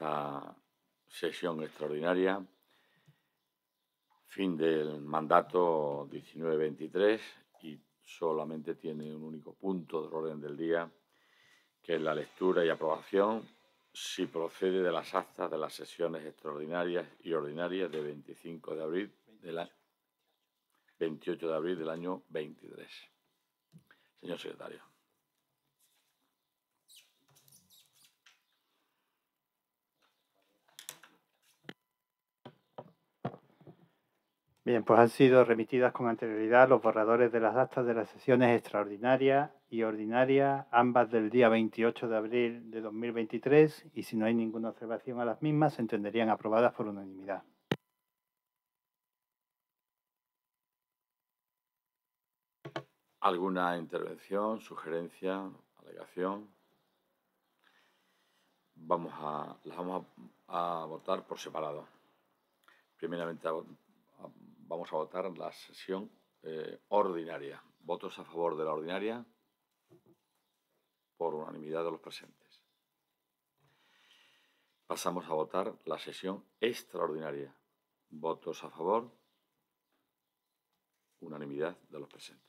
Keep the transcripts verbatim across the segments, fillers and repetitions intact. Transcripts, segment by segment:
esta sesión extraordinaria, fin del mandato diecinueve veintitrés, y solamente tiene un único punto del orden del día, que es la lectura y aprobación, si procede, de las actas de las sesiones extraordinarias y ordinarias de veinticinco de abril del año veintiocho de abril del año veintitrés. Señor secretario. Bien, pues han sido remitidas con anterioridad los borradores de las actas de las sesiones extraordinarias y ordinarias, ambas del día veintiocho de abril de dos mil veintitrés, y si no hay ninguna observación a las mismas, se entenderían aprobadas por unanimidad. ¿Alguna intervención, sugerencia, alegación? Vamos a, las vamos a, a votar por separado. Primeramente, a, a, vamos a votar la sesión eh, ordinaria. ¿Votos a favor de la ordinaria? Por unanimidad de los presentes. Pasamos a votar la sesión extraordinaria. ¿Votos a favor? Unanimidad de los presentes.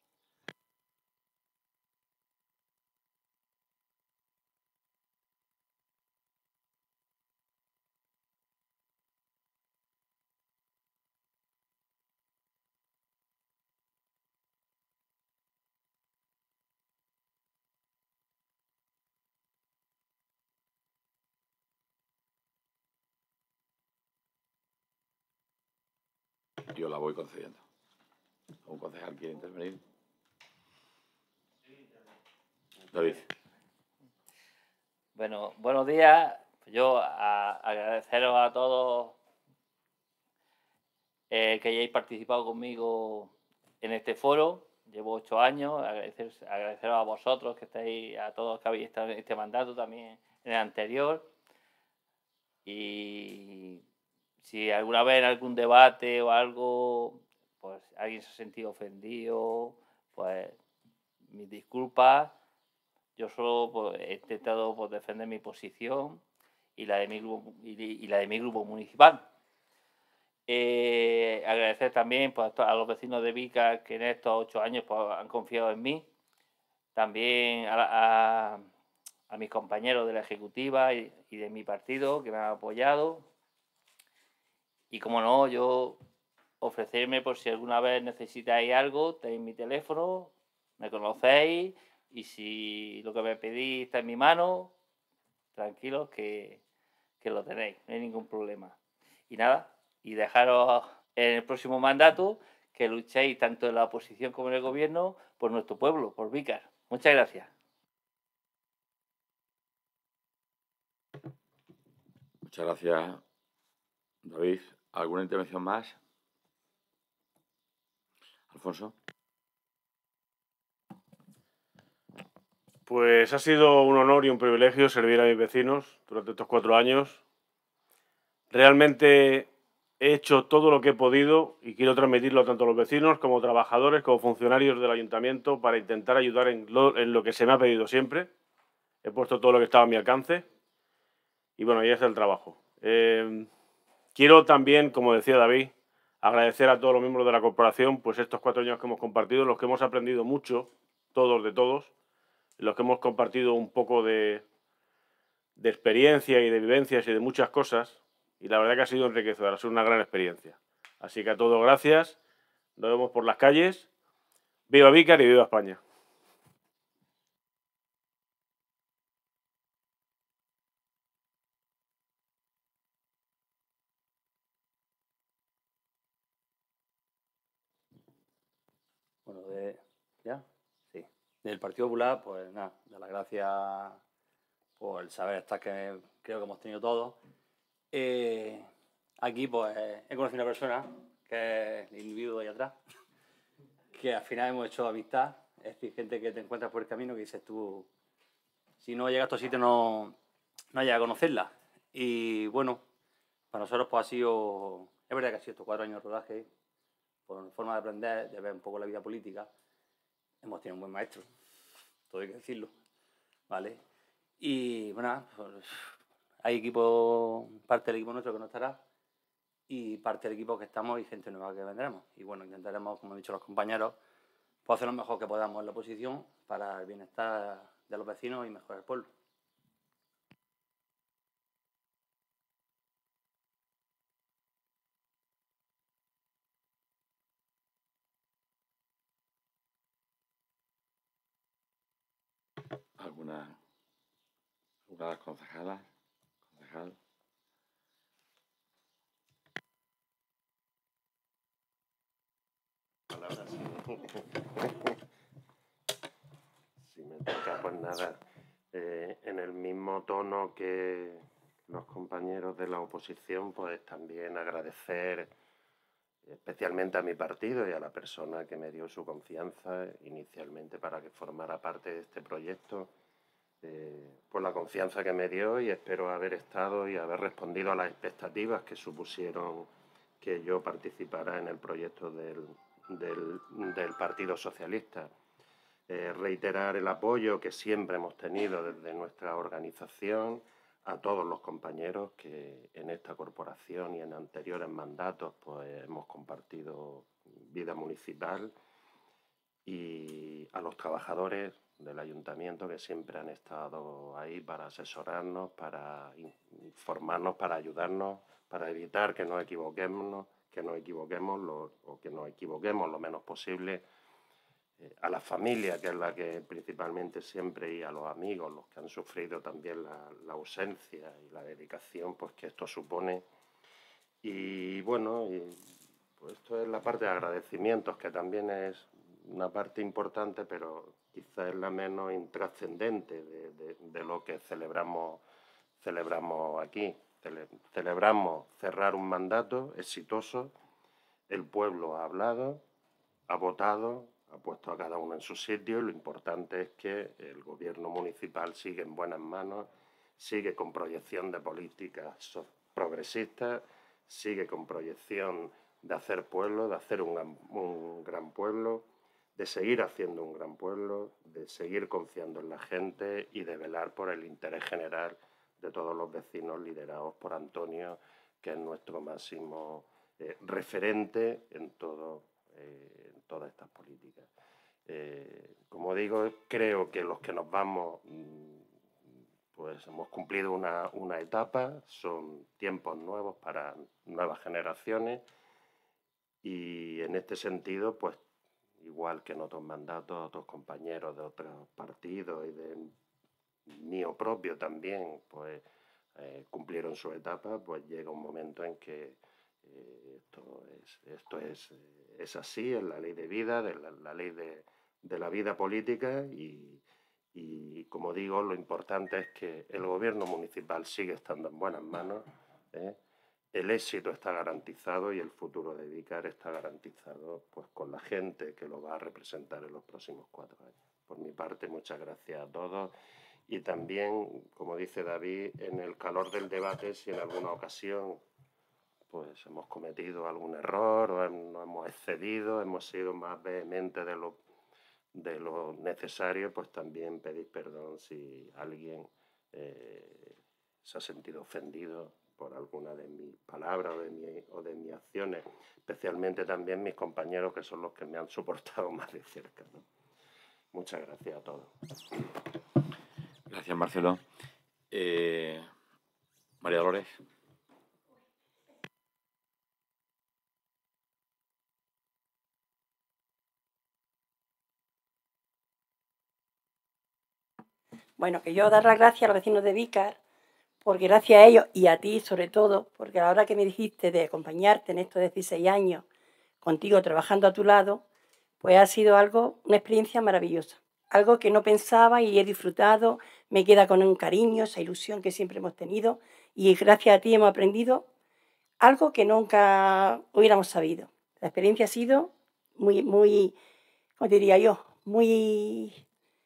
Yo la voy concediendo. ¿Un concejal quiere intervenir? David. Bueno, buenos días. Yo a, agradeceros a todos eh, que hayáis participado conmigo en este foro. Llevo ocho años. Agradecer, agradeceros a vosotros que estáis, a todos que habéis estado en este mandato, también en el anterior. Y si alguna vez en algún debate o algo, pues alguien se ha sentido ofendido, pues mis disculpas. Yo solo pues, he intentado pues, defender mi posición y la de mi grupo, y, y la de mi grupo municipal. Eh, agradecer también pues, a los vecinos de Vícar que en estos ocho años pues, han confiado en mí. También a, a, a mis compañeros de la Ejecutiva y, y de mi partido que me han apoyado. Y como no, yo ofrecerme por si alguna vez necesitáis algo, tenéis mi teléfono, me conocéis, y si lo que me pedís está en mi mano, tranquilos que, que lo tenéis, no hay ningún problema. Y nada, y dejaros en el próximo mandato que luchéis tanto en la oposición como en el gobierno por nuestro pueblo, por Vícar. Muchas gracias. Muchas gracias, David. ¿Alguna intervención más? Alfonso. Pues ha sido un honor y un privilegio servir a mis vecinos durante estos cuatro años. Realmente he hecho todo lo que he podido y quiero transmitirlo tanto a los vecinos como trabajadores, como funcionarios del ayuntamiento para intentar ayudar en lo, en lo que se me ha pedido siempre. He puesto todo lo que estaba a mi alcance y bueno, ahí está el trabajo. Eh, quiero también, como decía David, agradecer a todos los miembros de la corporación pues estos cuatro años que hemos compartido, en los que hemos aprendido mucho, todos de todos, en los que hemos compartido un poco de, de experiencia y de vivencias y de muchas cosas, y la verdad que ha sido enriquecedora, ha sido una gran experiencia. Así que a todos gracias, nos vemos por las calles, viva Vícar y viva España. Bueno, de, ¿ya? Sí. Del Partido Popular, pues nada, dar las gracias por el saber estar que creo que hemos tenido todos. Eh, aquí, pues, he conocido a una persona, que es el individuo de ahí atrás, que al final hemos hecho amistad. Es decir, gente que te encuentras por el camino que dices tú, si no llegas a estos sitios no, no llegas a conocerla. Y bueno, para nosotros pues ha sido, es verdad que ha sido estos cuatro años de rodaje, por forma de aprender, de ver un poco la vida política. Hemos tenido un buen maestro, todo hay que decirlo, ¿vale? Y bueno, pues, hay equipo, parte del equipo nuestro que no estará y parte del equipo que estamos y gente nueva que vendremos. Y bueno, intentaremos, como han dicho los compañeros, pues hacer lo mejor que podamos en la oposición para el bienestar de los vecinos y mejorar el pueblo. ¿Alguna, alguna de las concejalas? Concejal. Palabras, sí. Si me toca, pues nada, eh, en el mismo tono que los compañeros de la oposición, pues también agradecer especialmente a mi partido y a la persona que me dio su confianza inicialmente para que formara parte de este proyecto, eh, por la confianza que me dio, y espero haber estado y haber respondido a las expectativas que supusieron que yo participara en el proyecto del, del, del Partido Socialista. Eh, reiterar el apoyo que siempre hemos tenido desde nuestra organización a todos los compañeros que en esta corporación y en anteriores mandatos pues hemos compartido vida municipal, y a los trabajadores del ayuntamiento que siempre han estado ahí para asesorarnos, para informarnos, para ayudarnos, para evitar que nos equivoquemos, que nos equivoquemos lo, o que nos equivoquemos lo menos posible. Eh, a la familia, que es la que principalmente siempre, y a los amigos, los que han sufrido también la, la ausencia y la dedicación pues que esto supone. Y bueno, y, pues esto es la parte de agradecimientos, que también es una parte importante, pero quizá es la menos intrascendente de, de, de lo que celebramos, celebramos aquí. Cele, celebramos cerrar un mandato exitoso, el pueblo ha hablado, ha votado, ha puesto a cada uno en su sitio, y lo importante es que el gobierno municipal sigue en buenas manos, sigue con proyección de políticas progresistas, sigue con proyección de hacer pueblo, de hacer un, un gran pueblo, de seguir haciendo un gran pueblo, de seguir confiando en la gente y de velar por el interés general de todos los vecinos, liderados por Antonio, que es nuestro máximo eh, referente en todo. Eh, en todas estas políticas. Eh, como digo, creo que los que nos vamos, pues hemos cumplido una, una etapa, son tiempos nuevos para nuevas generaciones, y en este sentido, pues igual que en otros mandatos, otros compañeros de otros partidos y de mío propio también, pues eh, cumplieron su etapa, pues llega un momento en que eh, esto, es, esto es, es así, es la ley de vida, de la, la ley de, de la vida política, y, y como digo, lo importante es que el gobierno municipal sigue estando en buenas manos, ¿eh? El éxito está garantizado y el futuro de Vícar está garantizado pues con la gente que lo va a representar en los próximos cuatro años. Por mi parte, muchas gracias a todos. Y también, como dice David, en el calor del debate, si en alguna ocasión pues hemos cometido algún error o nos hemos excedido, hemos sido más vehementes de lo, de lo necesario, pues también pedir perdón si alguien eh, se ha sentido ofendido por alguna de mis palabras o de, mi, o de mis acciones, especialmente también mis compañeros, que son los que me han soportado más de cerca, ¿no? Muchas gracias a todos. Gracias, Marcelo. Eh, María Dolores. Bueno, que yo dar las gracias a los vecinos de Vícar, porque gracias a ellos y a ti sobre todo, porque a la hora que me dijiste de acompañarte en estos dieciséis años, contigo trabajando a tu lado, pues ha sido algo, una experiencia maravillosa. Algo que no pensaba y he disfrutado, me queda con un cariño, esa ilusión que siempre hemos tenido, y gracias a ti hemos aprendido algo que nunca hubiéramos sabido. La experiencia ha sido muy, muy, ¿cómo diría yo? Muy,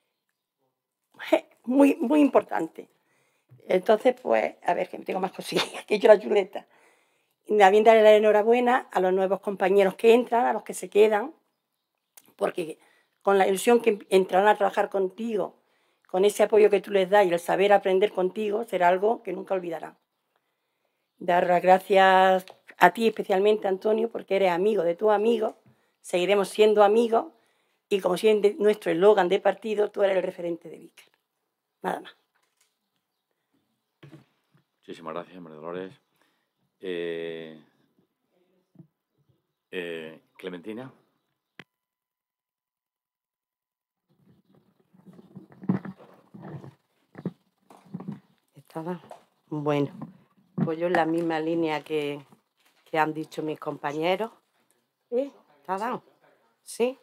muy, muy importante. Entonces, pues, a ver, que tengo más cosillas, que he hecho la chuleta. También darle la enhorabuena a los nuevos compañeros que entran, a los que se quedan, porque con la ilusión que entrarán a trabajar contigo, con ese apoyo que tú les das y el saber aprender contigo, será algo que nunca olvidarán. Dar las gracias a ti especialmente, Antonio, porque eres amigo de tus amigos, seguiremos siendo amigos y como siempre nuestro eslogan de partido, tú eres el referente de Vícar. Nada más. Muchísimas gracias, María Dolores. Eh, eh, Clementina. Estaba. Bueno, pues yo en la misma línea que, que han dicho mis compañeros. ¿Sí? ¿Está dado? Sí.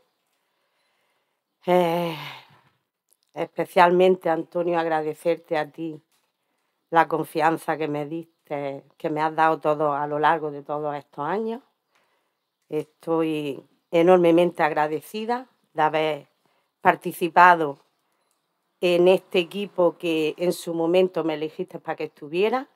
Eh, especialmente, Antonio, agradecerte a ti la confianza que me diste, que me has dado todo a lo largo de todos estos años. Estoy enormemente agradecida de haber participado en este equipo que en su momento me elegiste para que estuviera.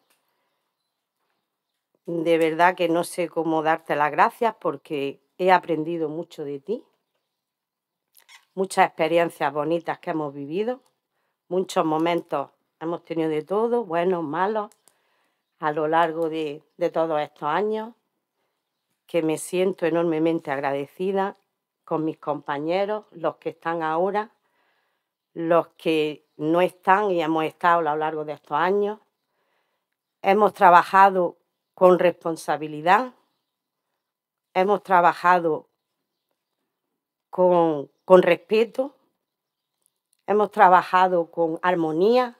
De verdad que no sé cómo darte las gracias porque he aprendido mucho de ti, muchas experiencias bonitas que hemos vivido, muchos momentos hemos tenido de todo, buenos, malos, a lo largo de, de todos estos años, que me siento enormemente agradecida con mis compañeros, los que están ahora, los que no están y hemos estado a lo largo de estos años. Hemos trabajado con responsabilidad, hemos trabajado con, con respeto, hemos trabajado con armonía,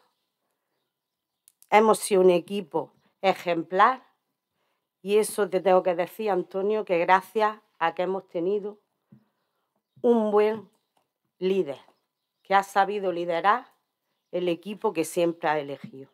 hemos sido un equipo ejemplar y eso te tengo que decir, Antonio, que gracias a que hemos tenido un buen líder que ha sabido liderar el equipo que siempre ha elegido.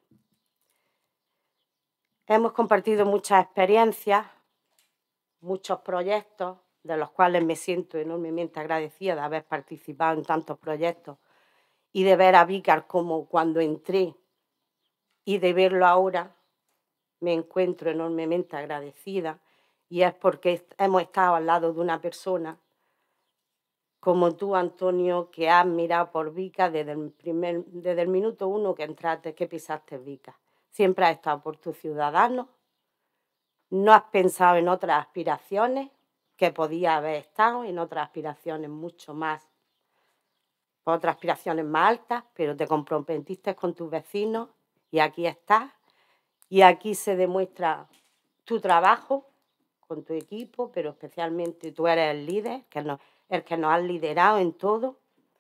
Hemos compartido muchas experiencias, muchos proyectos, de los cuales me siento enormemente agradecida de haber participado en tantos proyectos y de ver a Vícar como cuando entré y de verlo ahora me encuentro enormemente agradecida y es porque hemos estado al lado de una persona como tú, Antonio, que has mirado por Vícar desde el, primer, desde el minuto uno que entraste, que pisaste Vícar. Siempre has estado por tus ciudadanos, no has pensado en otras aspiraciones, que podía haber estado, en otras aspiraciones mucho más, otras aspiraciones más altas, pero te comprometiste con tus vecinos y aquí estás. Y aquí se demuestra tu trabajo con tu equipo, pero especialmente tú eres el líder, que nos, el que nos has liderado en todo.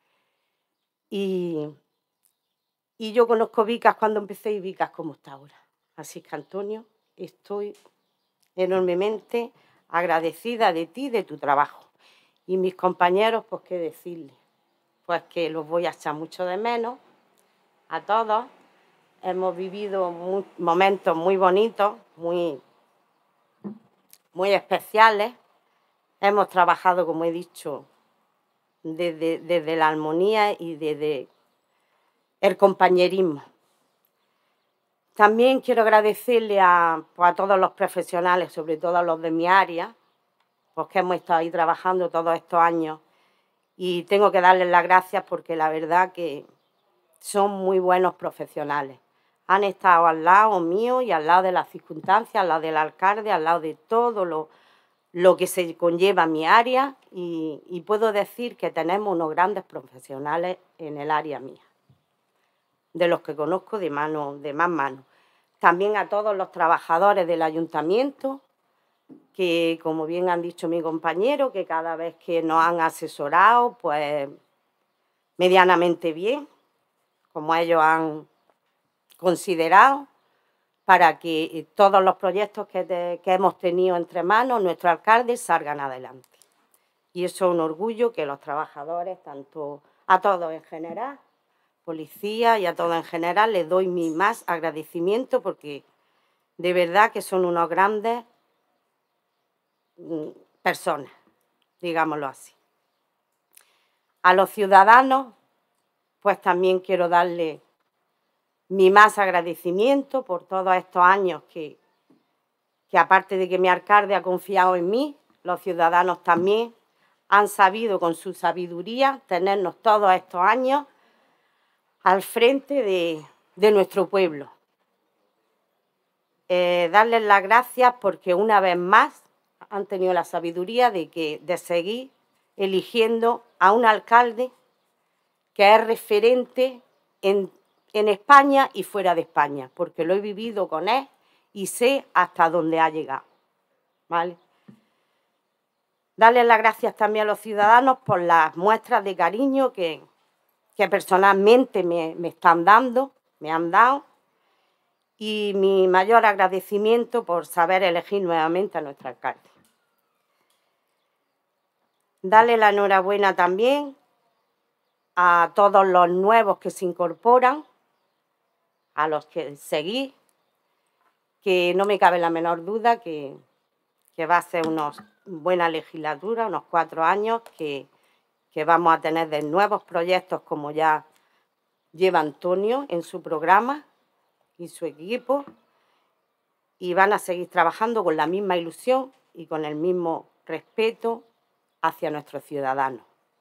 Y, y yo conozco Vícar cuando empecé y Vícar como está ahora. Así que, Antonio, estoy enormemente agradecida de ti y de tu trabajo. Y mis compañeros, pues qué decirles, pues que los voy a echar mucho de menos a todos. Hemos vivido muy, momentos muy bonitos, muy, muy especiales. Hemos trabajado, como he dicho, desde, desde la armonía y desde el compañerismo. También quiero agradecerle a, pues, a todos los profesionales, sobre todo a los de mi área, pues que hemos estado ahí trabajando todos estos años y tengo que darles las gracias porque la verdad que son muy buenos profesionales. Han estado al lado mío y al lado de las circunstancias, al lado del alcalde, al lado de todo lo, lo que se conlleva a mi área y, y puedo decir que tenemos unos grandes profesionales en el área mía, de los que conozco de, mano, de más mano. También a todos los trabajadores del ayuntamiento, que como bien han dicho mi compañero, que cada vez que nos han asesorado, pues medianamente bien, como ellos han considerado, para que todos los proyectos que, te, que hemos tenido entre manos, nuestro alcalde, salgan adelante. Y eso es un orgullo que los trabajadores, tanto a todos en general, policía y a todos en general, les doy mi más agradecimiento porque de verdad que son unos grandes personas, digámoslo así. A los ciudadanos, pues también quiero darle mi más agradecimiento por todos estos años que, que aparte de que mi alcalde ha confiado en mí, los ciudadanos también han sabido con su sabiduría tenernos todos estos años al frente de, de nuestro pueblo. Eh, darles las gracias porque una vez más han tenido la sabiduría de, que, de seguir eligiendo a un alcalde que es referente en, en España y fuera de España, porque lo he vivido con él y sé hasta dónde ha llegado. ¿Vale? Darles las gracias también a los ciudadanos por las muestras de cariño que, que personalmente me, me están dando, me han dado, y mi mayor agradecimiento por saber elegir nuevamente a nuestro alcalde. Darle la enhorabuena también a todos los nuevos que se incorporan, a los que seguís, que no me cabe la menor duda que, que va a ser una buena legislatura, unos cuatro años, que, que vamos a tener de nuevos proyectos como ya lleva Antonio en su programa y su equipo, y van a seguir trabajando con la misma ilusión y con el mismo respeto hacia nuestros ciudadanos.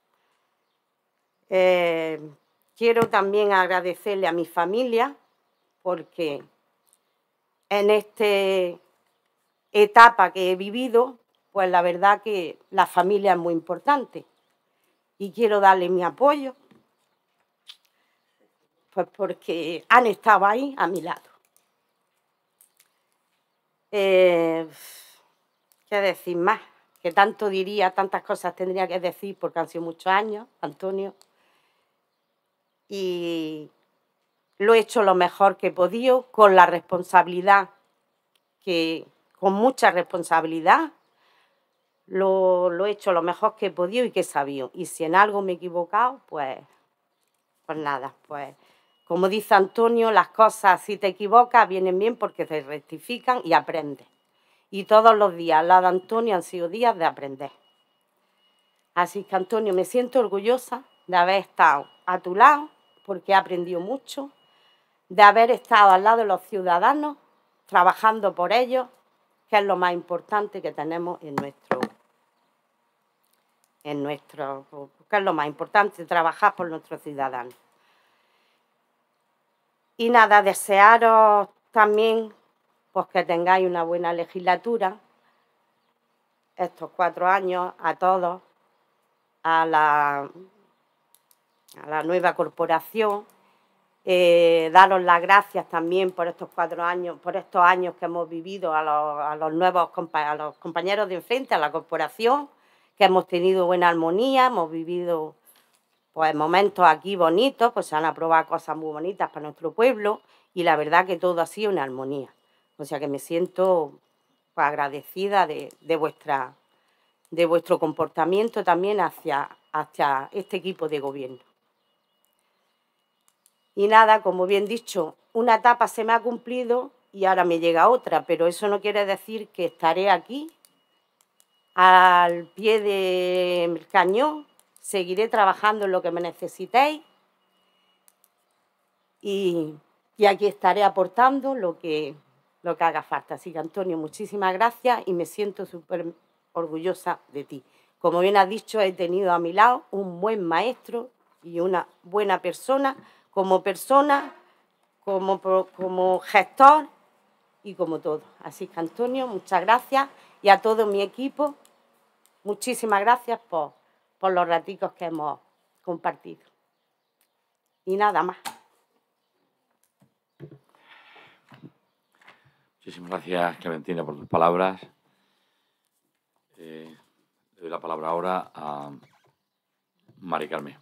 Eh, quiero también agradecerle a mi familia porque en esta etapa que he vivido, pues la verdad que la familia es muy importante y quiero darle mi apoyo, pues porque han estado ahí a mi lado. Eh, ¿Qué decir más? Que tanto diría, tantas cosas tendría que decir porque han sido muchos años, Antonio, y lo he hecho lo mejor que he podido, con la responsabilidad, que con mucha responsabilidad, lo, lo he hecho lo mejor que he podido y que he sabido. Y si en algo me he equivocado, pues, pues nada, pues como dice Antonio, las cosas, si te equivocas, vienen bien porque se rectifican y aprendes. Y todos los días al lado de Antonio han sido días de aprender. Así que, Antonio, me siento orgullosa de haber estado a tu lado, porque he aprendido mucho, de haber estado al lado de los ciudadanos, trabajando por ellos, que es lo más importante que tenemos en nuestro, en nuestro, que es lo más importante, trabajar por nuestros ciudadanos. Y nada, desearos también pues, que tengáis una buena legislatura, estos cuatro años, a todos, a la, a la nueva corporación, eh, daros las gracias también por estos cuatro años, por estos años que hemos vivido a los, a los nuevos a los compañeros de enfrente, a la corporación, que hemos tenido buena armonía, hemos vivido pues momentos aquí bonitos, pues se han aprobado cosas muy bonitas para nuestro pueblo y la verdad que todo ha sido una armonía. O sea que me siento pues, agradecida de, de, vuestra, de vuestro comportamiento también hacia, hacia este equipo de gobierno. Y nada, como bien dicho, una etapa se me ha cumplido y ahora me llega otra, pero eso no quiere decir que estaré aquí al pie del cañón. Seguiré trabajando en lo que me necesitéis y, y aquí estaré aportando lo que, lo que haga falta. Así que, Antonio, muchísimas gracias y me siento súper orgullosa de ti. Como bien has dicho, he tenido a mi lado un buen maestro y una buena persona, como persona, como, como gestor y como todo. Así que, Antonio, muchas gracias y a todo mi equipo, muchísimas gracias por... por los raticos que hemos compartido. Y nada más. Muchísimas gracias, Clementina, por tus palabras. Eh, le doy la palabra ahora a Mari Carmen.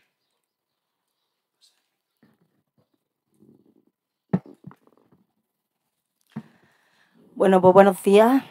Bueno, pues buenos días.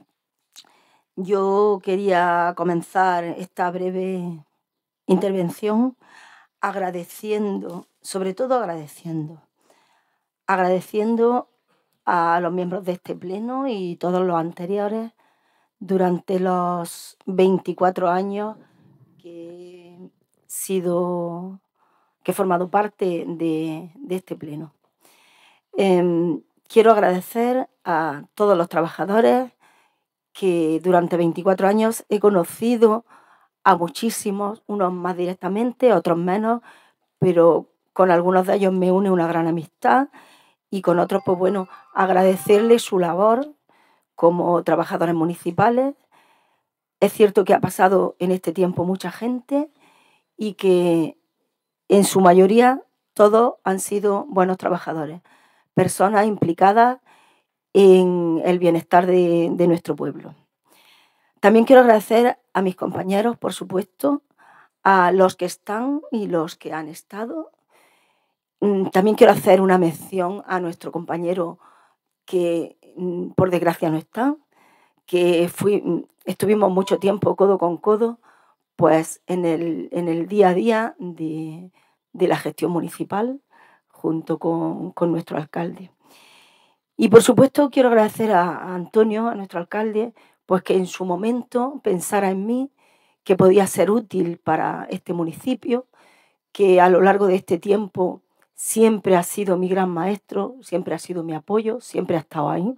Yo quería comenzar esta breve intervención agradeciendo, sobre todo agradeciendo, agradeciendo a los miembros de este pleno y todos los anteriores durante los veinticuatro años que he sido, que he formado parte de, de este pleno. Eh, quiero agradecer a todos los trabajadores que durante veinticuatro años he conocido a muchísimos, unos más directamente, otros menos, pero con algunos de ellos me une una gran amistad y con otros, pues bueno, agradecerles su labor como trabajadores municipales. Es cierto que ha pasado en este tiempo mucha gente y que en su mayoría todos han sido buenos trabajadores, personas implicadas en el bienestar de, de nuestro pueblo. También quiero agradecer a mis compañeros, por supuesto, a los que están y los que han estado. También quiero hacer una mención a nuestro compañero que, por desgracia, no está, que fui, estuvimos mucho tiempo codo con codo pues, en, el, en el día a día de, de la gestión municipal junto con, con nuestro alcalde. Y, por supuesto, quiero agradecer a, a Antonio, a nuestro alcalde, pues que en su momento pensara en mí, que podía ser útil para este municipio, que a lo largo de este tiempo siempre ha sido mi gran maestro, siempre ha sido mi apoyo, siempre ha estado ahí.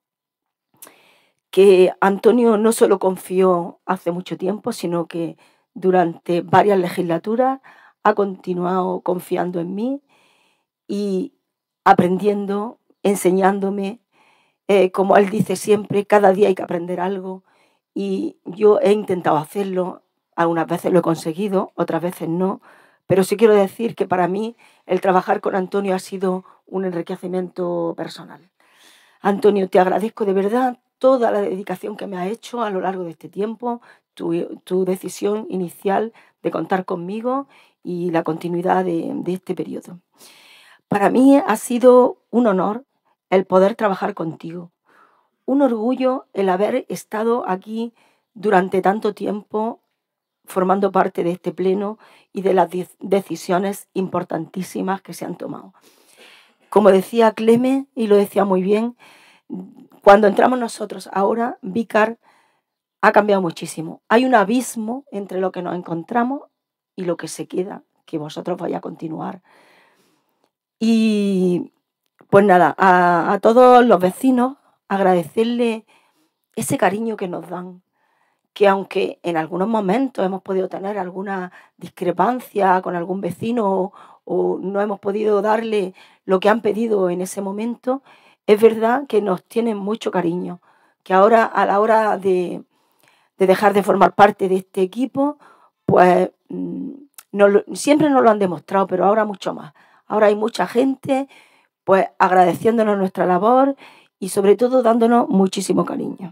Que Antonio no solo confió hace mucho tiempo, sino que durante varias legislaturas ha continuado confiando en mí y aprendiendo, enseñándome. Eh, como él dice siempre, cada día hay que aprender algo y yo he intentado hacerlo, algunas veces lo he conseguido, otras veces no, pero sí quiero decir que para mí el trabajar con Antonio ha sido un enriquecimiento personal. Antonio, te agradezco de verdad toda la dedicación que me has hecho a lo largo de este tiempo, tu, tu decisión inicial de contar conmigo y la continuidad de, de este periodo. Para mí ha sido un honor el poder trabajar contigo, un orgullo el haber estado aquí durante tanto tiempo formando parte de este pleno y de las decisiones importantísimas que se han tomado. Como decía Cleme, y lo decía muy bien, cuando entramos nosotros ahora, Vícar ha cambiado muchísimo. Hay un abismo entre lo que nos encontramos y lo que se queda, que vosotros vais a continuar. Y pues nada, a, a todos los vecinos agradecerles ese cariño que nos dan, que aunque en algunos momentos hemos podido tener alguna discrepancia con algún vecino o, o no hemos podido darle lo que han pedido en ese momento, es verdad que nos tienen mucho cariño, que ahora a la hora de, de dejar de formar parte de este equipo, pues no, siempre nos lo han demostrado, pero ahora mucho más. Ahora hay mucha gente pues agradeciéndonos nuestra labor y sobre todo dándonos muchísimo cariño.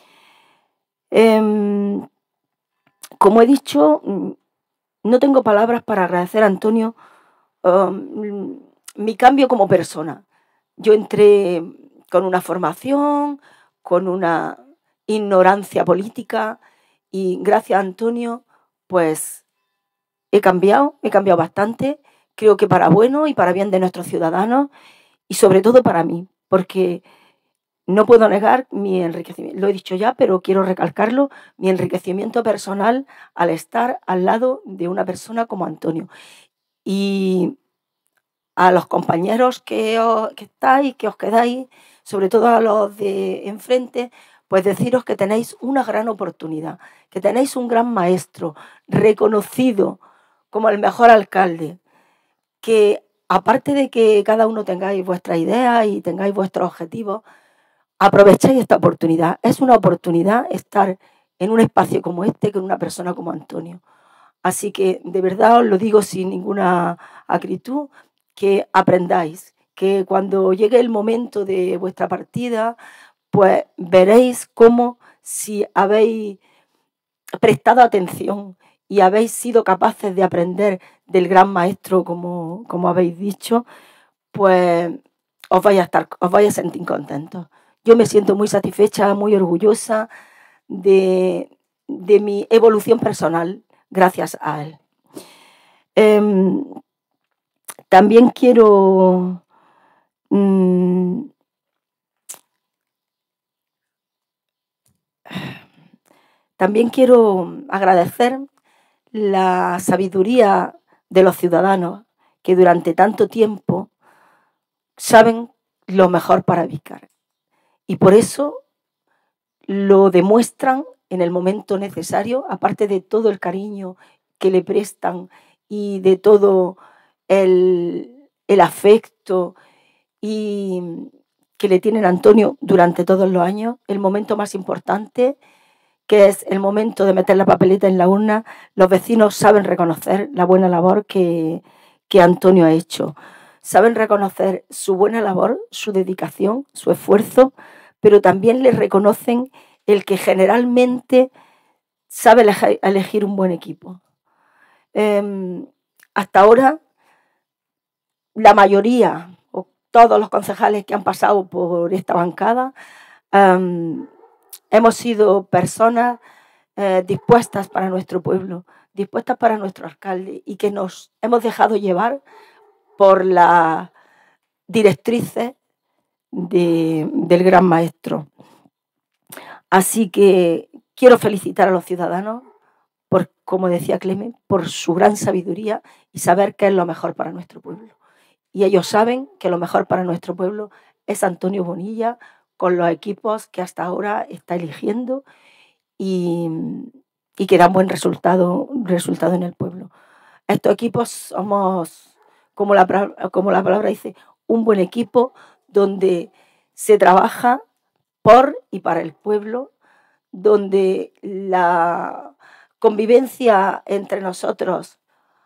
Eh, como he dicho, no tengo palabras para agradecer a Antonio um, mi cambio como persona. Yo entré con una formación, con una ignorancia política y gracias a Antonio pues he cambiado, he cambiado bastante, creo que para bueno y para bien de nuestros ciudadanos y sobre todo para mí, porque no puedo negar mi enriquecimiento, lo he dicho ya, pero quiero recalcarlo, mi enriquecimiento personal al estar al lado de una persona como Antonio. Y a los compañeros que, os, que estáis, que os quedáis, sobre todo a los de enfrente, pues deciros que tenéis una gran oportunidad, que tenéis un gran maestro, reconocido como el mejor alcalde, que aparte de que cada uno tengáis vuestras ideas y tengáis vuestros objetivos, aprovechéis esta oportunidad. Es una oportunidad estar en un espacio como este con una persona como Antonio. Así que de verdad os lo digo sin ninguna acritud, que aprendáis, que cuando llegue el momento de vuestra partida, pues veréis cómo si habéis prestado atención y habéis sido capaces de aprender del gran maestro, como, como habéis dicho, pues os vais a estar, os vais a sentir contentos. Yo me siento muy satisfecha, muy orgullosa de, de mi evolución personal gracias a él. Eh, también quiero mmm, también quiero agradecer la sabiduría de los ciudadanos que durante tanto tiempo saben lo mejor para Vícar. Y por eso lo demuestran en el momento necesario, aparte de todo el cariño que le prestan y de todo el, el afecto y que le tienen a Antonio durante todos los años, el momento más importante, que es el momento de meter la papeleta en la urna, los vecinos saben reconocer la buena labor que, que Antonio ha hecho. Saben reconocer su buena labor, su dedicación, su esfuerzo, pero también le reconocen el que generalmente sabe elegir un buen equipo. Eh, hasta ahora, la mayoría, o todos los concejales que han pasado por esta bancada, um, hemos sido personas eh, dispuestas para nuestro pueblo, dispuestas para nuestro alcalde, y que nos hemos dejado llevar por las directrices de, del gran maestro. Así que quiero felicitar a los ciudadanos por, como decía Clemen, por su gran sabiduría y saber qué es lo mejor para nuestro pueblo. Y ellos saben que lo mejor para nuestro pueblo es Antonio Bonilla, con los equipos que hasta ahora está eligiendo y, y que dan buen resultado, resultado en el pueblo. Estos equipos somos, como la, como la palabra dice, un buen equipo donde se trabaja por y para el pueblo, donde la convivencia entre nosotros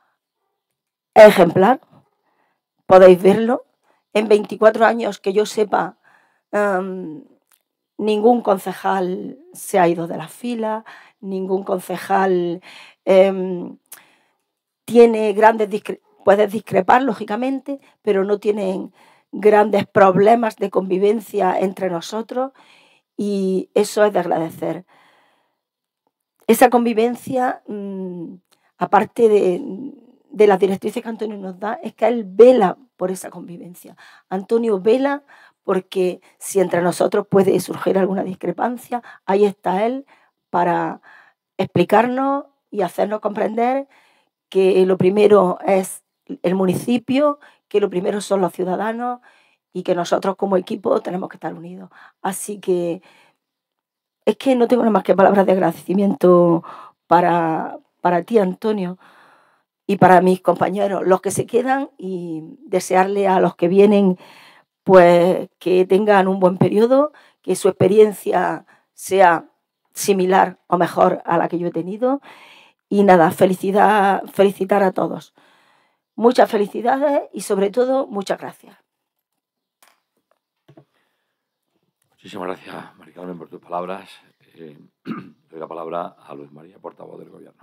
es ejemplar. Podéis verlo. En veinticuatro años que yo sepa, um, ningún concejal se ha ido de la fila, ningún concejal um, tiene grandes discrepancias. Puedes discrepar, lógicamente, pero no tienen grandes problemas de convivencia entre nosotros, y eso es de agradecer. Esa convivencia, mmm, aparte de, de las directrices que Antonio nos da, es que él vela por esa convivencia. Antonio vela porque si entre nosotros puede surgir alguna discrepancia, ahí está él para explicarnos y hacernos comprender que lo primero es el municipio, que lo primero son los ciudadanos y que nosotros como equipo tenemos que estar unidos. Así que es que no tengo nada más que palabras de agradecimiento para, para ti, Antonio, y para mis compañeros, los que se quedan, y desearle a los que vienen pues que tengan un buen periodo, que su experiencia sea similar o mejor a la que yo he tenido. Y nada, felicidad, felicitar a todos. Muchas felicidades y sobre todo muchas gracias. Muchísimas gracias, Mari Carmen, por tus palabras. Eh, doy la palabra a Luz María, portavoz del Gobierno.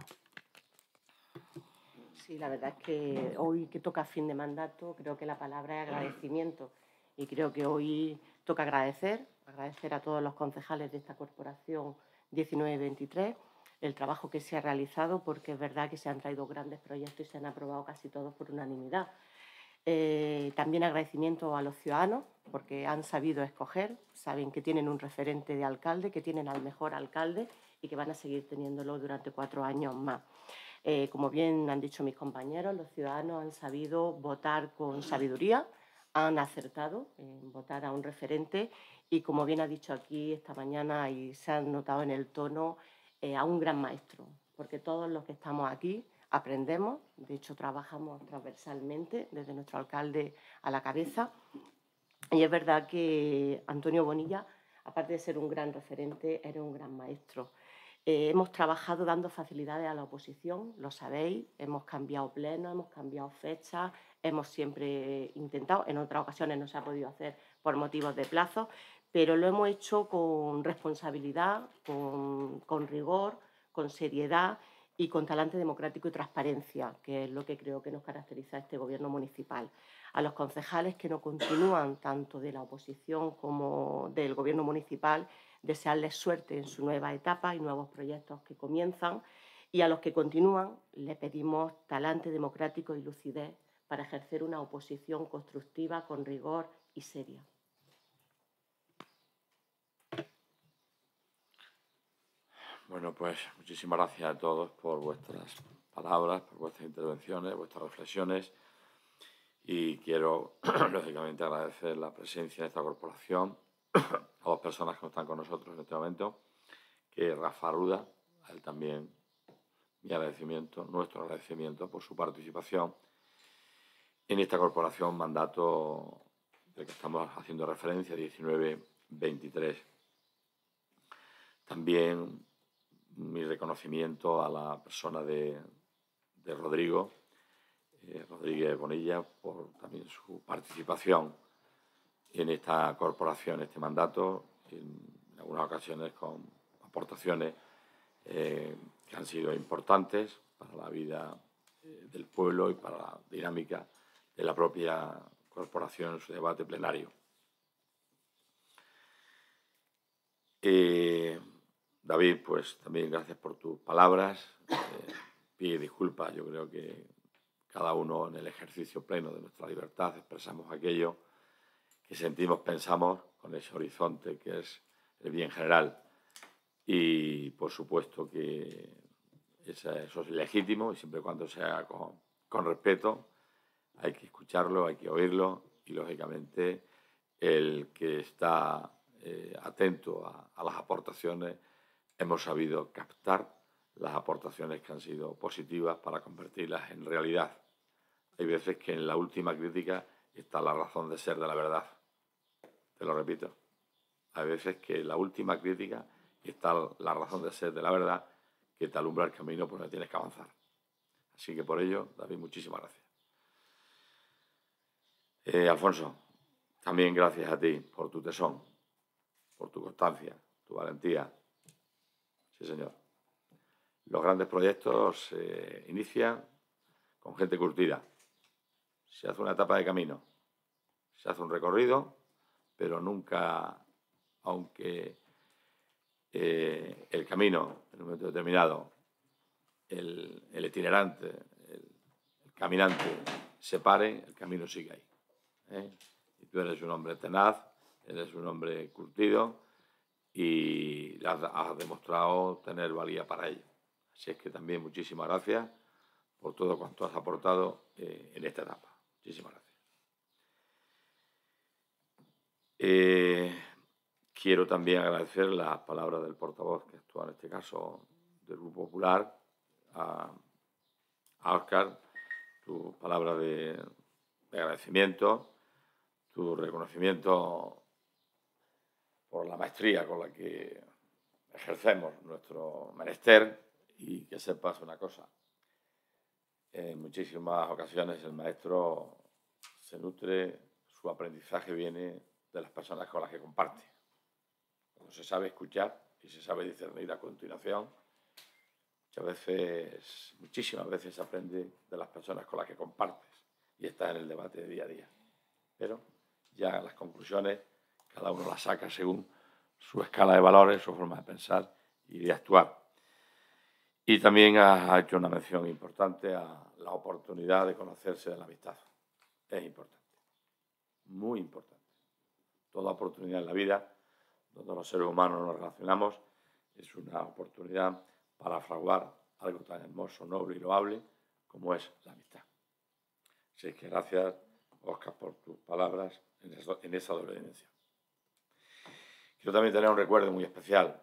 Sí, la verdad es que hoy que toca fin de mandato, creo que la palabra es agradecimiento. Y creo que hoy toca agradecer, agradecer a todos los concejales de esta corporación diecinueve veintitrés el trabajo que se ha realizado, porque es verdad que se han traído grandes proyectos y se han aprobado casi todos por unanimidad. Eh, también agradecimiento a los ciudadanos, porque han sabido escoger, saben que tienen un referente de alcalde, que tienen al mejor alcalde y que van a seguir teniéndolo durante cuatro años más. Eh, como bien han dicho mis compañeros, los ciudadanos han sabido votar con sabiduría, han acertado en votar a un referente y, como bien ha dicho aquí esta mañana y se ha notado en el tono, eh, a un gran maestro, porque todos los que estamos aquí aprendemos, de hecho trabajamos transversalmente desde nuestro alcalde a la cabeza, y es verdad que Antonio Bonilla, aparte de ser un gran referente, era un gran maestro. Eh, hemos trabajado dando facilidades a la oposición, lo sabéis, hemos cambiado plenos, hemos cambiado fechas, hemos siempre intentado, en otras ocasiones no se ha podido hacer por motivos de plazo, pero lo hemos hecho con responsabilidad, con, con rigor, con seriedad y con talante democrático y transparencia, que es lo que creo que nos caracteriza a este Gobierno municipal. A los concejales que no continúan, tanto de la oposición como del Gobierno municipal, desearles suerte en su nueva etapa y nuevos proyectos que comienzan, y a los que continúan les pedimos talante democrático y lucidez para ejercer una oposición constructiva, con rigor y seria. Bueno, pues muchísimas gracias a todos por vuestras palabras, por vuestras intervenciones, vuestras reflexiones, y quiero, lógicamente, agradecer la presencia de esta corporación a dos personas que no están con nosotros en este momento, que es Rafa Ruda, a él también mi agradecimiento, nuestro agradecimiento por su participación, en esta corporación mandato del que estamos haciendo referencia, diecinueve veintitrés. También mi reconocimiento a la persona de, de Rodrigo, eh, Rodríguez Bonilla, por también su participación en esta corporación, este mandato, en algunas ocasiones con aportaciones eh, que han sido importantes para la vida eh, del pueblo y para la dinámica de la propia corporación en su debate plenario. Eh, David, pues también gracias por tus palabras. Eh, pide disculpas, yo creo que cada uno en el ejercicio pleno de nuestra libertad expresamos aquello que sentimos, pensamos, con ese horizonte que es el bien general. Y por supuesto que eso es legítimo, y siempre y cuando sea con, con respeto, hay que escucharlo, hay que oírlo, y lógicamente el que está eh, atento a, a las aportaciones, hemos sabido captar las aportaciones que han sido positivas para convertirlas en realidad. Hay veces que en la última crítica está la razón de ser de la verdad. Te lo repito. Hay veces que en la última crítica está la razón de ser de la verdad que te alumbra el camino por donde tienes que avanzar. Así que por ello, David, muchísimas gracias. Eh, Alfonso, también gracias a ti por tu tesón, por tu constancia, tu valentía. Sí, señor. Los grandes proyectos se inician con gente curtida. Se hace una etapa de camino, se hace un recorrido, pero nunca, aunque eh, el camino, en un momento determinado, el, el itinerante, el, el caminante se pare, el camino sigue ahí. ¿eh? Y tú eres un hombre tenaz, eres un hombre curtido y has, has demostrado tener valía para ello. Así es que también muchísimas gracias por todo cuanto has aportado eh, en esta etapa. Muchísimas gracias. Eh, quiero también agradecer las palabras del portavoz que actúa en este caso del Grupo Popular, a, a Óscar, tus palabras de, de agradecimiento, tu reconocimiento por la maestría con la que ejercemos nuestro menester, y que sepas una cosa. En muchísimas ocasiones el maestro se nutre, su aprendizaje viene de las personas con las que comparte. Cuando se sabe escuchar y se sabe discernir a continuación, muchas veces, muchísimas veces se aprende de las personas con las que compartes y estás en el debate de día a día. Pero ya las conclusiones cada uno las saca según su escala de valores, su forma de pensar y de actuar. Y también ha hecho una mención importante a la oportunidad de conocerse de la amistad. Es importante, muy importante. Toda oportunidad en la vida, donde los seres humanos nos relacionamos, es una oportunidad para fraguar algo tan hermoso, noble y loable como es la amistad. Así que gracias, Óscar, por tus palabras en, eso, en esa doble dimensión. Quiero también tener un recuerdo muy especial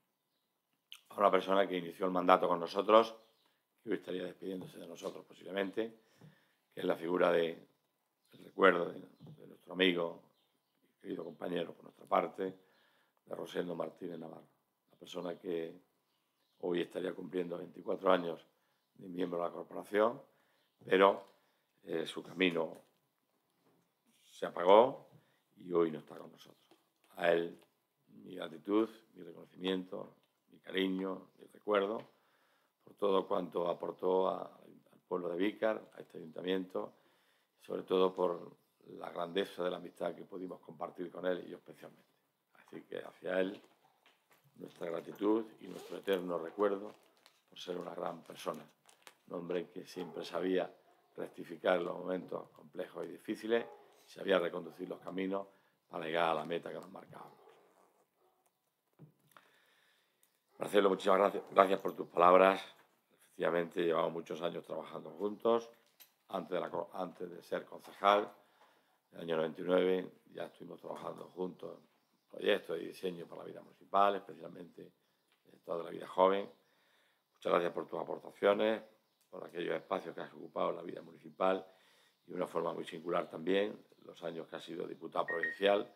a una persona que inició el mandato con nosotros, que hoy estaría despidiéndose de nosotros posiblemente, que es la figura de, el recuerdo de, de nuestro amigo, querido compañero por nuestra parte, de Rosendo Martínez Navarro, la persona que hoy estaría cumpliendo veinticuatro años de miembro de la corporación, pero eh, su camino se apagó y hoy no está con nosotros. A él mi gratitud, mi reconocimiento, mi cariño, mi recuerdo por todo cuanto aportó a, al pueblo de Vícar, a este ayuntamiento, y sobre todo por la grandeza de la amistad que pudimos compartir con él y yo especialmente. Así que hacia él nuestra gratitud y nuestro eterno recuerdo por ser una gran persona, un hombre que siempre sabía rectificar los momentos complejos y difíciles, sabía reconducir los caminos para llegar a la meta que nos marcábamos. Marcelo, muchísimas gracias, gracias por tus palabras. Efectivamente, llevamos muchos años trabajando juntos. Antes de, la, antes de ser concejal, en el año noventa y nueve, ya estuvimos trabajando juntos en proyectos y diseño para la vida municipal, especialmente en toda la vida joven. Muchas gracias por tus aportaciones, por aquellos espacios que has ocupado en la vida municipal y de una forma muy singular también, los años que has sido diputado provincial,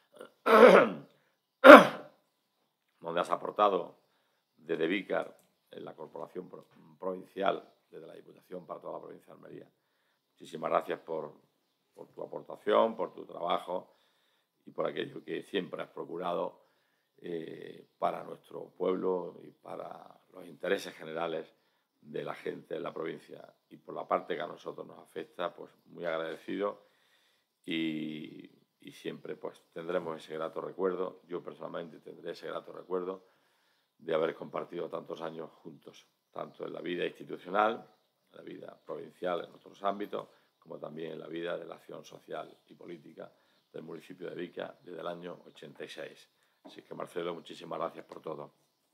donde has aportado desde Vícar en la corporación provincial, desde la Diputación para toda la provincia de Almería. Muchísimas gracias por, por tu aportación, por tu trabajo y por aquello que siempre has procurado eh, para nuestro pueblo y para los intereses generales de la gente de la provincia. Y por la parte que a nosotros nos afecta, pues muy agradecido y, y siempre pues tendremos ese grato recuerdo. Yo personalmente tendré ese grato recuerdo de haber compartido tantos años juntos, tanto en la vida institucional, en la vida provincial en otros ámbitos, como también en la vida de la acción social y política del municipio de Vícar desde el año ochenta y seis. Así que, Marcelo, muchísimas gracias por todo.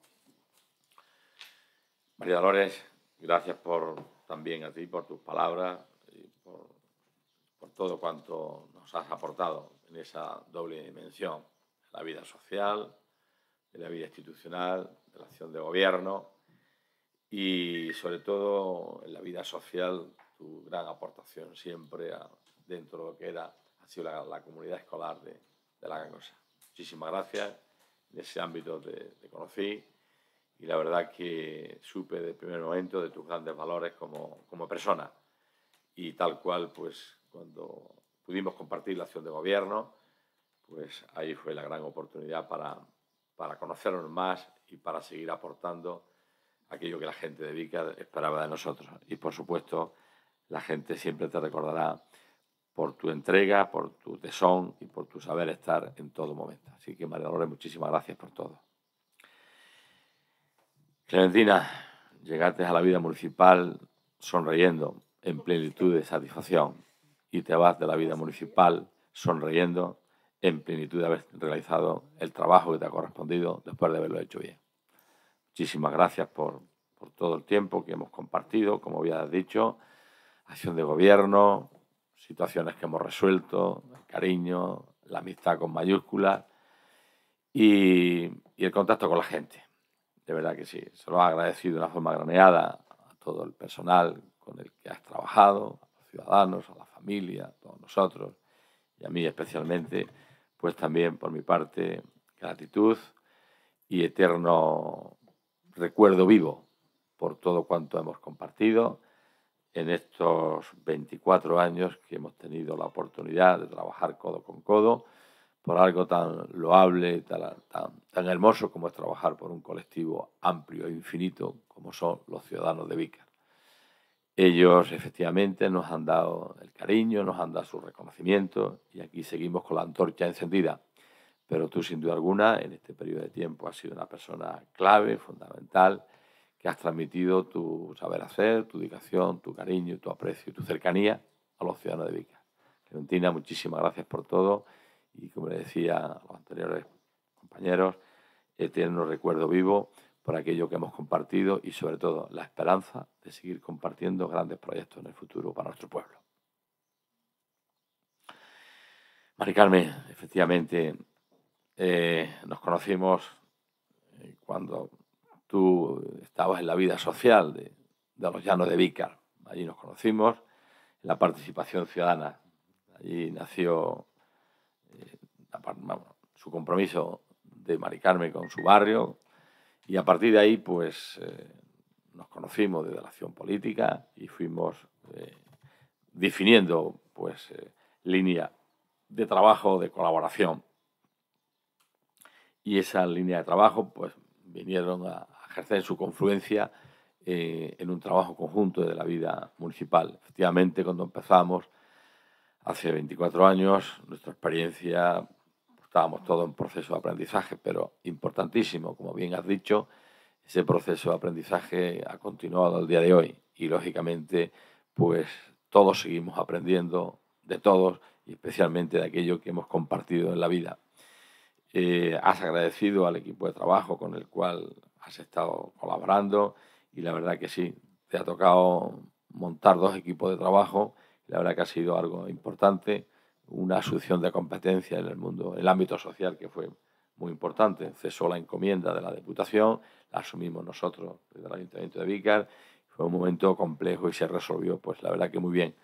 María Dolores, gracias por, también a ti por tus palabras y por, por todo cuanto nos has aportado en esa doble dimensión, en la vida social, de la vida institucional, de la acción de gobierno y, sobre todo, en la vida social, tu gran aportación siempre a, dentro de lo que era, ha sido la, la comunidad escolar de, de La Gangosa. Muchísimas gracias. En ese ámbito te, te conocí y la verdad que supe desde el primer momento de tus grandes valores como, como persona. Y tal cual, pues, cuando pudimos compartir la acción de gobierno, pues ahí fue la gran oportunidad para, para conocernos más y para seguir aportando aquello que la gente de Vícar esperaba de nosotros. Y, por supuesto, la gente siempre te recordará por tu entrega, por tu tesón y por tu saber estar en todo momento. Así que, María Dolores, muchísimas gracias por todo. Clementina, llegaste a la vida municipal sonriendo, en plenitud de satisfacción, y te vas de la vida municipal sonriendo, en plenitud de haber realizado el trabajo que te ha correspondido después de haberlo hecho bien. Muchísimas gracias por, por todo el tiempo que hemos compartido, como bien has dicho, acción de gobierno, situaciones que hemos resuelto, el cariño, la amistad con mayúsculas y, y el contacto con la gente. De verdad que sí, se lo he agradecido de una forma graneada a todo el personal con el que has trabajado, a los ciudadanos, a la familia, a todos nosotros y a mí especialmente, pues también por mi parte gratitud y eterno recuerdo vivo por todo cuanto hemos compartido en estos veinticuatro años que hemos tenido la oportunidad de trabajar codo con codo por algo tan loable, tan, tan, tan hermoso como es trabajar por un colectivo amplio e infinito como son los ciudadanos de Vícar. Ellos efectivamente nos han dado el cariño, nos han dado su reconocimiento y aquí seguimos con la antorcha encendida. Pero tú, sin duda alguna, en este periodo de tiempo has sido una persona clave, fundamental, que has transmitido tu saber hacer, tu dedicación, tu cariño, tu aprecio y tu cercanía a los ciudadanos de Vícar. Clementina, muchísimas gracias por todo y, como le decía a los anteriores compañeros, eterno recuerdo vivo por aquello que hemos compartido y, sobre todo, la esperanza de seguir compartiendo grandes proyectos en el futuro para nuestro pueblo. Mari Carmen, efectivamente, eh, nos conocimos eh, cuando tú estabas en la vida social de, de los llanos de Vícar. Allí nos conocimos en la participación ciudadana. Allí nació eh, su compromiso de Mari Carmen con su barrio y a partir de ahí pues eh, nos conocimos desde la acción política y fuimos eh, definiendo pues eh, línea de trabajo, de colaboración. Y esa línea de trabajo pues vinieron a ejercer su confluencia eh, en un trabajo conjunto de la vida municipal. Efectivamente, cuando empezamos hace veinticuatro años, nuestra experiencia, estábamos todos en proceso de aprendizaje, pero importantísimo, como bien has dicho, ese proceso de aprendizaje ha continuado al día de hoy y, lógicamente, pues todos seguimos aprendiendo de todos y especialmente de aquello que hemos compartido en la vida. Eh, has agradecido al equipo de trabajo con el cual has estado colaborando y la verdad que sí, te ha tocado montar dos equipos de trabajo y la verdad que ha sido algo importante, una asunción de competencia en el mundo, en el ámbito social que fue muy importante. Cesó la encomienda de la Diputación, la asumimos nosotros desde el Ayuntamiento de Vícar, fue un momento complejo y se resolvió, pues la verdad que muy bien,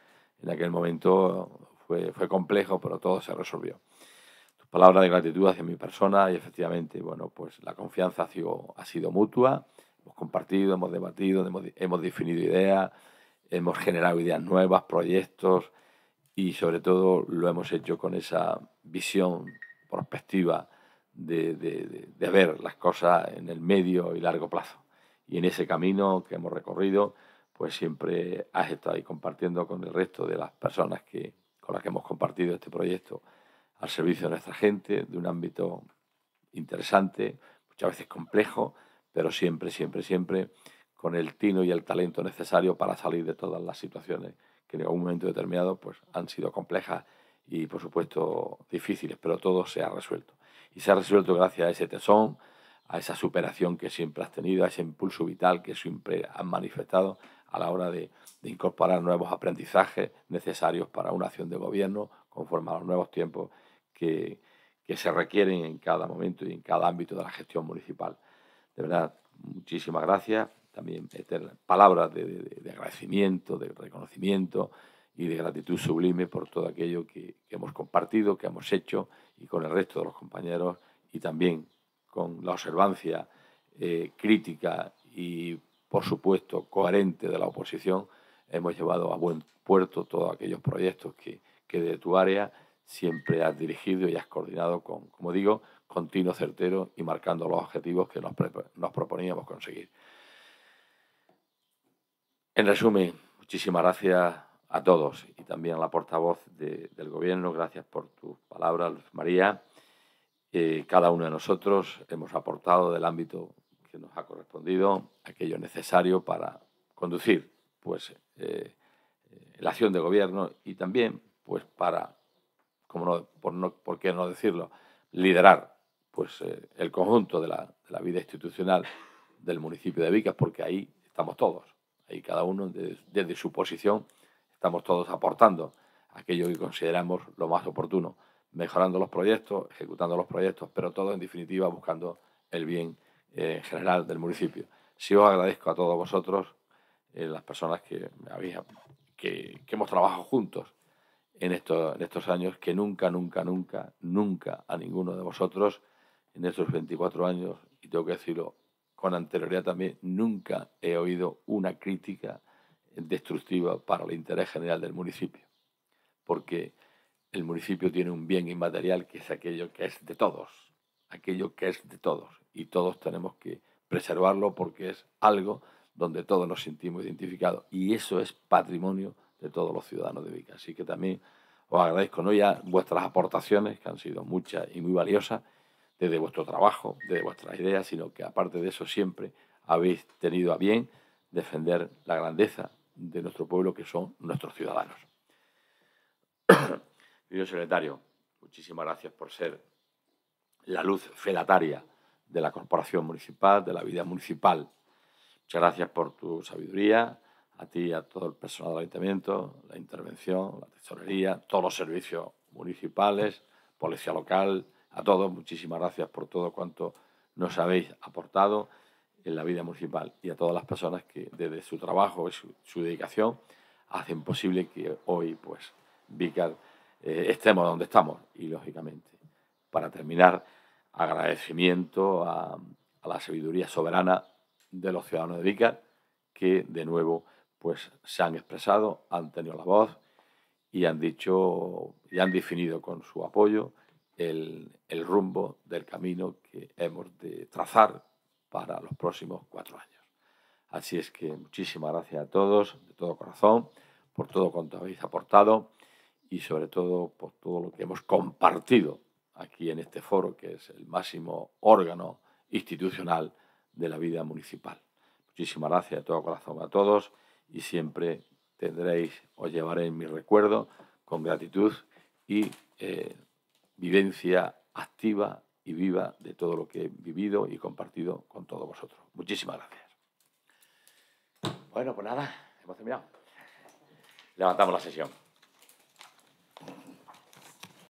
en aquel momento fue, fue complejo, pero todo se resolvió. Tus palabras de gratitud hacia mi persona y efectivamente, bueno, pues la confianza ha sido, ha sido mutua, hemos compartido, hemos debatido, hemos, hemos definido ideas, hemos generado ideas nuevas, proyectos y sobre todo lo hemos hecho con esa visión prospectiva de, de, de, de ver las cosas en el medio y largo plazo. Y en ese camino que hemos recorrido, pues siempre has estado ahí compartiendo con el resto de las personas que, con las que hemos compartido este proyecto al servicio de nuestra gente, de un ámbito interesante, muchas veces complejo, pero siempre, siempre, siempre con el tino y el talento necesario para salir de todas las situaciones que en algún momento determinado pues, han sido complejas y, por supuesto, difíciles, pero todo se ha resuelto. Y se ha resuelto gracias a ese tesón, a esa superación que siempre has tenido, a ese impulso vital que siempre has manifestado a la hora de, de incorporar nuevos aprendizajes necesarios para una acción de gobierno conforme a los nuevos tiempos que, que se requieren en cada momento y en cada ámbito de la gestión municipal. De verdad, muchísimas gracias. También palabras de, de, de agradecimiento, de reconocimiento y de gratitud sublime por todo aquello que, que hemos compartido, que hemos hecho y con el resto de los compañeros y también con la observancia eh, crítica y, por supuesto, coherente de la oposición, hemos llevado a buen puerto todos aquellos proyectos que, que de tu área siempre has dirigido y has coordinado con, como digo, continuo, certero y marcando los objetivos que nos, nos proponíamos conseguir. En resumen, muchísimas gracias a todos y también a la portavoz de, del Gobierno. Gracias por tus palabras, Luz María. Eh, cada uno de nosotros hemos aportado del ámbito que nos ha correspondido aquello necesario para conducir pues, eh, la acción de Gobierno y también pues, para, como no, por, no, por qué no decirlo, liderar pues, eh, el conjunto de la, de la vida institucional del municipio de Vicas, porque ahí estamos todos. Ahí cada uno, desde, desde su posición, estamos todos aportando aquello que consideramos lo más oportuno, mejorando los proyectos, ejecutando los proyectos, pero todo en definitiva buscando el bien eh, general del municipio. Sí os agradezco a todos vosotros, eh, las personas que, me habéis, que, que hemos trabajado juntos en, esto, en estos años, que nunca, nunca, nunca, nunca a ninguno de vosotros en estos veinticuatro años, y tengo que decirlo con anterioridad también, nunca he oído una crítica destructiva para el interés general del municipio, porque el municipio tiene un bien inmaterial que es aquello que es de todos, aquello que es de todos, y todos tenemos que preservarlo porque es algo donde todos nos sentimos identificados, y eso es patrimonio de todos los ciudadanos de Vicas. Así que también os agradezco no ya vuestras aportaciones, que han sido muchas y muy valiosas, desde vuestro trabajo, desde vuestras ideas, sino que aparte de eso siempre habéis tenido a bien defender la grandeza de nuestro pueblo, que son nuestros ciudadanos. Señor secretario, muchísimas gracias por ser la luz felataria de la corporación municipal, de la vida municipal. Muchas gracias por tu sabiduría, a ti y a todo el personal del ayuntamiento, la intervención, la tesorería, todos los servicios municipales, policía local, a todos, muchísimas gracias por todo cuanto nos habéis aportado en la vida municipal y a todas las personas que desde su trabajo y su, su dedicación hacen posible que hoy, pues, Vicas eh, estemos donde estamos. Y, lógicamente, para terminar, agradecimiento a, a la sabiduría soberana de los ciudadanos de Vicas que, de nuevo, pues, se han expresado, han tenido la voz y han dicho y han definido con su apoyo El, el rumbo del camino que hemos de trazar para los próximos cuatro años. Así es que muchísimas gracias a todos, de todo corazón, por todo cuanto habéis aportado y sobre todo por todo lo que hemos compartido aquí en este foro, que es el máximo órgano institucional de la vida municipal. Muchísimas gracias de todo corazón a todos y siempre tendréis, os llevaré en mi recuerdo con gratitud y eh, vivencia activa y viva de todo lo que he vivido y compartido con todos vosotros. Muchísimas gracias. Bueno, pues nada, hemos terminado. Levantamos la sesión.